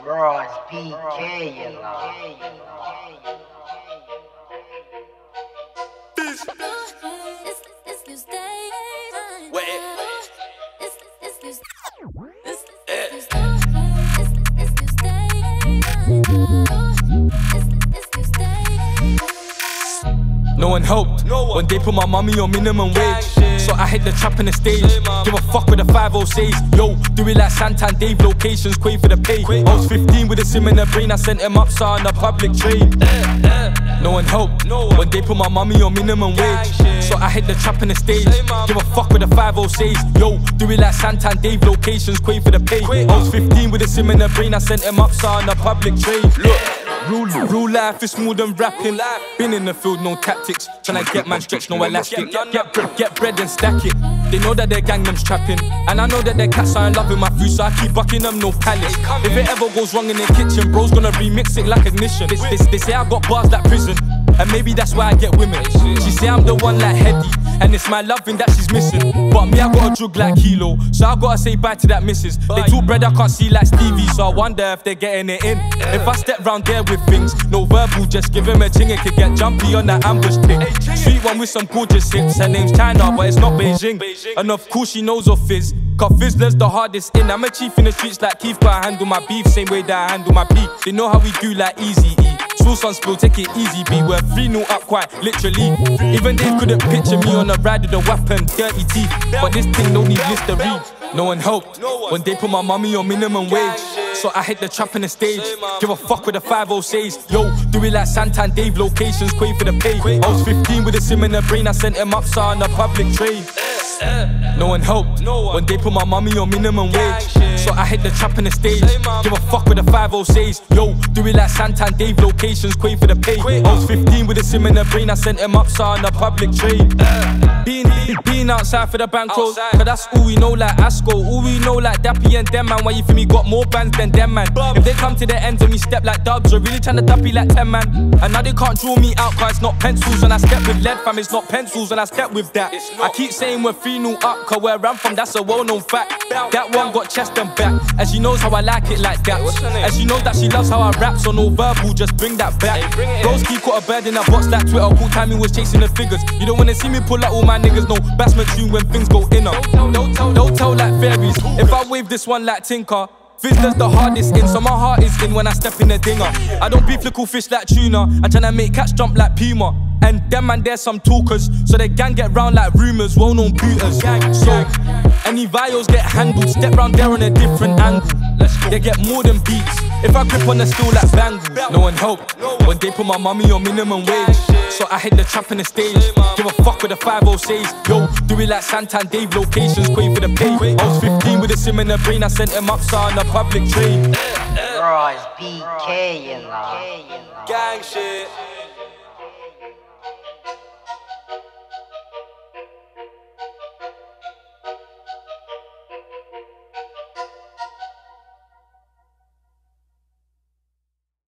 Bro, it's PK, you know. No one helped when they put my mommy on minimum wage. So I hit the trap in the stage. Give a fuck with the 506. Yo, do it like Santan Dave, locations, quay for the pay. I was 15 with a sim in the brain, I sent him up, so on a public train. No one helped when they put my mommy on minimum wage. So I hit the trap in the stage. Give a fuck with the 506. Yo, do it like Santan Dave, locations, quay for the pay. I was 15 with a sim in the brain, I sent him up, so on a public train. Look. Real life is more than rapping. Been in the field, no tactics. Tryna get man stretch, no elastic. Get bread and stack it. They know that their gang them's trapping, and I know that their cats aren't loving my food, so I keep bucking them, no palace. If it ever goes wrong in the kitchen, bro's gonna remix it like ignition. They say I got bars like prison, and maybe that's why I get women. She say I'm the one like Hedy, and it's my loving that she's missing. But me, I got a drug like Kilo, so I gotta say bye to that missus. They talk bread I can't see like Stevie, so I wonder if they're getting it in. If I step round there with things, no verbal, just give him a ting, it could get jumpy on that ambush thing. Sweet one with some gorgeous hips, her name's China, but it's not Beijing. And of course she knows of Fizz, cause Fizzler's the hardest in. I'm a chief in the streets like Keith, but I handle my beef same way that I handle my beef. They know how we do like Easy E. Sauce on spill, take it easy, B. We're 3-0 up quite literally. Even they couldn't picture me on a ride with a weapon, dirty teeth. But this thing don't need listerine. No one helped when they put my mommy on minimum wage. So I hit the trap in the stage. Give a fuck with the 506. Yo, do it like Santan Dave, locations, quay for the pay. I was 15 with a sim in the brain, I sent him up, so on a public train. No one helped when they put my mommy on minimum wage. So I hit the trap in the stage. Give a fuck with the 506. Yo, do it like Santan Dave, locations, quay for the pay. I was 15 with a sim in the brain, I sent him up, so on a public train. Being outside for the bankroll, cause that's all we know like Asco. All we know like Dappy and them man. Why you feel me got more bands than them man? If they come to the end of me step like dubs, or really tryna Dappy like 10 man. And now they can't draw me out cause it's not pencils, and I step with lead fam, it's not pencils, and I step with that. I keep saying we're 3-0 up, cause where I'm from that's a well-known fact. That one got chest and back, and she knows how I like it like that. And she knows that she loves how I rap, so no verbal, just bring that back. Broski caught a bird in a box like Twitter, cool time he was chasing the figures. You don't wanna see me pull out all my niggas, no batsman tune when things go inner. Don't tell like fairies, if I wave this one like Tinker. Fizzler's the hardest in, so my heart is in when I step in the dinger. I don't beef little fish like tuna, I'm tryna make cats jump like Puma. And them man, there's some talkers, so they gang get round like rumours, well-known booters. So, any vials get handled, step round there on a different angle. They get more than beats, if I grip on the steel like bangles. No one helped when they put my mommy on minimum wage. So I hit the trap in the stage. Give a fuck with the 506. Yo, do it like Santan Dave, locations, quay for the pay. I was 15 with a sim in the brain, I sent him up, so on a public train. Bro, it's PK, you know. Gang shit.